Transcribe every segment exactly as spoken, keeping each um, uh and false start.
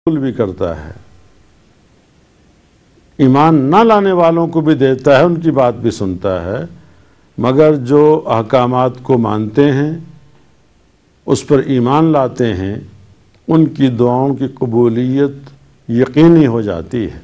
بھی کرتا ہے، ایمان نہ لانے والوں کو بھی دیتا ہے، ان کی بات بھی سنتا ہے، مگر جو احکامات کو مانتے ہیں، اس پر ایمان لاتے ہیں، ان کی دعاؤں کی قبولیت یقینی ہو جاتی ہے۔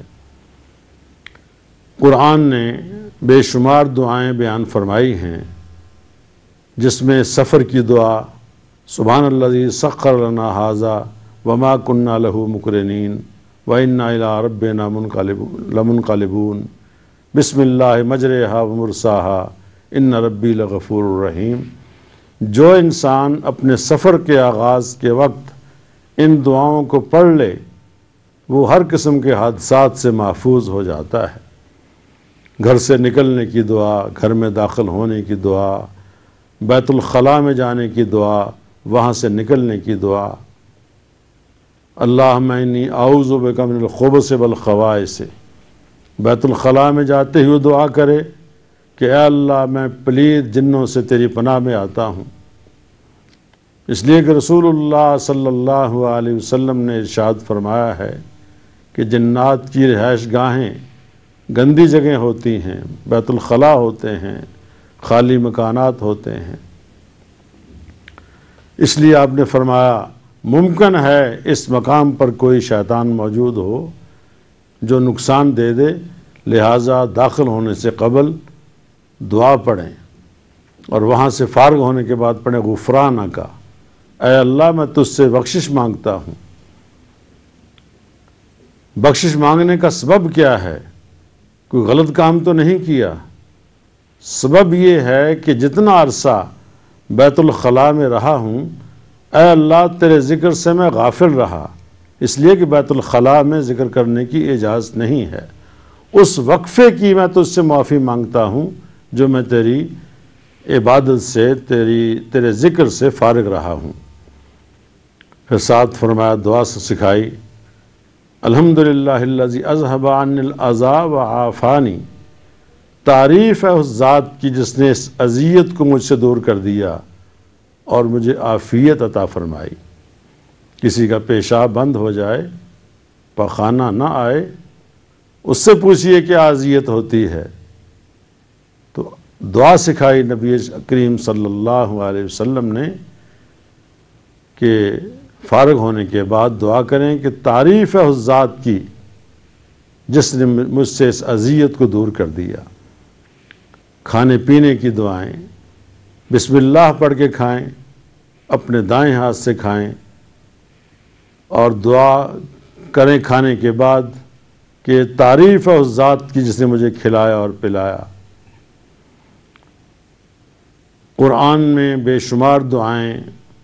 قرآن نے بے شمار دعائیں بیان فرمائی ہیں، جس میں سفر کی دعا، سبحان الذی سخر لنا ھذا وما كنا له مقرنین وإنا إلی ربنا لمنقلبون، بسم اللہ مجریہا ومرساہا ان ربی لغفور الرحیم۔ جو انسان اپنے سفر کے آغاز کے وقت ان دعاؤں کو پڑھ لے، وہ ہر قسم کے حادثات سے محفوظ ہو جاتا ہے۔ گھر سے نکلنے کی دعا، گھر میں داخل ہونے کی دعا، بیت الخلاء میں جانے کی دعا، وہاں سے نکلنے کی دعا، اللہم انی اعوذ بک من الخبث والخبائث، بیت الخلاء میں جاتے ہوئے دعا کرے کہ اے اللہ میں پلید جنوں سے تیری پناہ میں آتا ہوں، اس لیے کہ رسول اللہ صلی اللہ علیہ وسلم نے ارشاد فرمایا ہے کہ جنات کی رہائش گاہیں گندی جگہیں ہوتی ہیں، بیت الخلاء ہوتے ہیں، خالی مکانات ہوتے ہیں۔ اس لیے آپ نے فرمایا ممکن ہے اس مقام پر کوئی شیطان موجود ہو جو نقصان دے دے، لہٰذا داخل ہونے سے قبل دعا پڑھیں، اور وہاں سے فارغ ہونے کے بعد پڑھیں غفرانک، اے اللہ میں تجھ سے بخشش مانگتا ہوں۔ بخشش مانگنے کا سبب کیا ہے؟ کوئی غلط کام تو نہیں کیا، سبب یہ ہے کہ جتنا عرصہ بیت الخلاء میں رہا ہوں، اے اللہ تیرے ذکر سے میں غافل رہا، اس لیے کہ بیت الخلاء میں ذکر کرنے کی اجازت نہیں ہے، اس وقفے کی میں تجھ سے معافی مانگتا ہوں جو میں تیری عبادت سے، تیری تیرے ذکر سے فارغ رہا ہوں۔ پھر ساتھ فرمایا، دعا سے سکھائی، الحمدللہ الذی اذھب عنی الاذی وعافانی، تعریف ہے اس ذات کی جس نے اس اذیت کو مجھ سے دور کر دیا اور مجھے عافیت عطا فرمائی۔ کسی کا پیشاب بند ہو جائے، پخانہ نہ آئے، اس سے پوچھئے کہ اذیت ہوتی ہے، تو دعا سکھائی نبی کریم صلی اللہ علیہ وسلم نے کہ فارغ ہونے کے بعد دعا کریں کہ تعریف ہے اس ذات کی جس نے مجھ سے اس اذیت کو دور کر دیا۔ کھانے پینے کی دعائیں، بسم اللہ پڑھ کے کھائیں، اپنے دائیں ہاتھ سے کھائیں، اور دعا کریں کھانے کے بعد کہ تعریف ہے اس ذات کی جس نے مجھے کھلایا اور پلایا۔ قرآن میں بے شمار دعائیں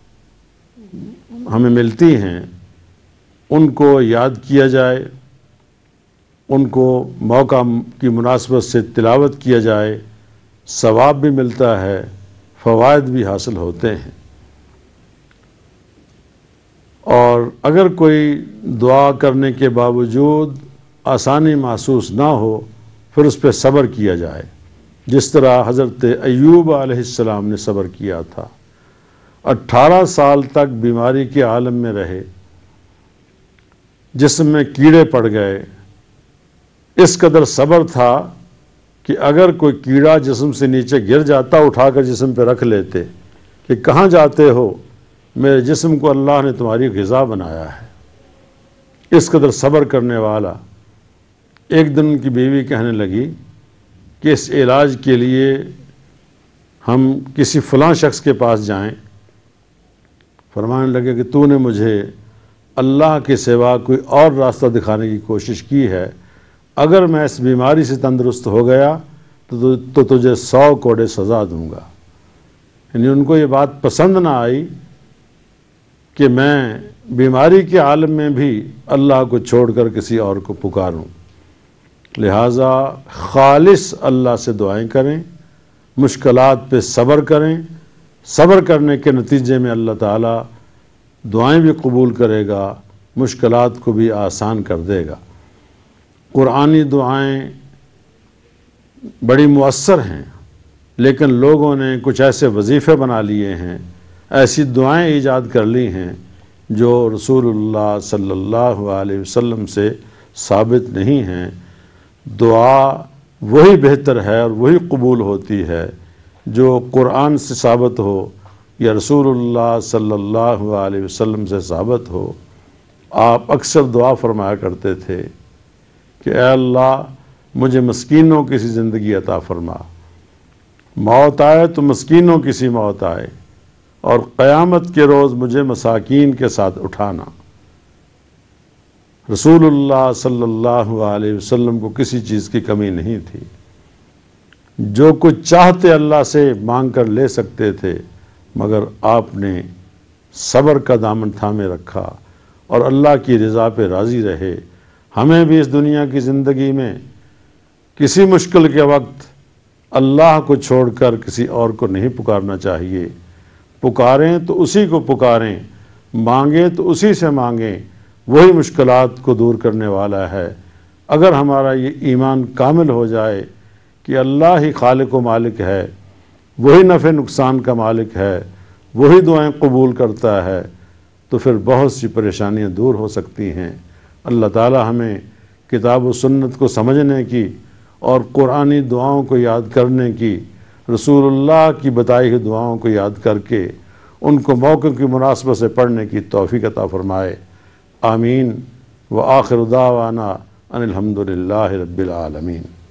ہمیں ملتی ہیں، ان کو یاد کیا جائے، ان کو موقع کی مناسبت سے تلاوت کیا جائے، ثواب بھی ملتا ہے، فوائد بھی حاصل ہوتے ہیں۔ اور اگر کوئی دعا کرنے کے باوجود آسانی محسوس نہ ہو، پھر اس پہ صبر کیا جائے، جس طرح حضرت ایوب علیہ السلام نے صبر کیا تھا، اٹھارہ سال تک بیماری کے عالم میں رہے، جسم میں کیڑے پڑ گئے، اس قدر صبر تھا کہ اگر کوئی کیڑا جسم سے نیچے گر جاتا اٹھا کر جسم پہ رکھ لیتے کہ کہاں جاتے ہو، میرے جسم کو اللہ نے تمہاری غذا بنایا ہے۔ اس قدر صبر کرنے والا۔ ایک دن ان کی بیوی کہنے لگی کہ اس علاج کے لیے ہم کسی فلاں شخص کے پاس جائیں۔ فرمانے لگے کہ تو نے مجھے اللہ کے سوا کوئی اور راستہ دکھانے کی کوشش کی ہے، اگر میں اس بیماری سے تندرست ہو گیا تو تو تجھے سو کوڑے سزا دوں گا۔ یعنی ان کو یہ بات پسند نہ آئی کہ میں بیماری کے عالم میں بھی اللہ کو چھوڑ کر کسی اور کو پکاروں۔ لہٰذا خالص اللہ سے دعائیں کریں، مشکلات پہ صبر کریں، صبر کرنے کے نتیجے میں اللہ تعالیٰ دعائیں بھی قبول کرے گا، مشکلات کو بھی آسان کر دے گا۔ قرآنی دعائیں بڑی مؤثر ہیں، لیکن لوگوں نے کچھ ایسے وظیفے بنا لیے ہیں، ایسی دعائیں ایجاد کر لی ہیں جو رسول اللہ صلی اللہ علیہ وسلم سے ثابت نہیں ہیں۔ دعا وہی بہتر ہے اور وہی قبول ہوتی ہے جو قرآن سے ثابت ہو یا رسول اللہ صلی اللہ علیہ وسلم سے ثابت ہو۔ آپ اکثر دعا فرمایا کرتے تھے کہ اے اللہ مجھے مسکینوں کی سی زندگی عطا فرما، موت آئے تو مسکینوں کی سی موت آئے، اور قیامت کے روز مجھے مساکین کے ساتھ اٹھانا۔ رسول اللہ صلی اللہ علیہ وسلم کو کسی چیز کی کمی نہیں تھی، جو کچھ چاہتے اللہ سے مانگ کر لے سکتے تھے، مگر آپ نے صبر کا دامن تھامے رکھا اور اللہ کی رضا پہ راضی رہے۔ ہمیں بھی اس دنیا کی زندگی میں کسی مشکل کے وقت اللہ کو چھوڑ کر کسی اور کو نہیں پکارنا چاہیے۔ پکاریں تو اسی کو پکاریں، مانگیں تو اسی سے مانگیں، وہی مشکلات کو دور کرنے والا ہے۔ اگر ہمارا یہ ایمان کامل ہو جائے کہ اللہ ہی خالق و مالک ہے، وہی نفع نقصان کا مالک ہے، وہی دعائیں قبول کرتا ہے، تو پھر بہت سی پریشانیاں دور ہو سکتی ہیں۔ اللہ تعالی ہمیں کتاب و سنت کو سمجھنے کی اور قرآنی دعاؤں کو یاد کرنے کی، رسول اللہ کی بتائی ہوئی دعاؤں کو یاد کر کے ان کو موقع کی مناسبت سے پڑھنے کی توفیق عطا فرمائے۔ آمین۔ وآخر دعوانا ان الحمد للہ رب العالمین۔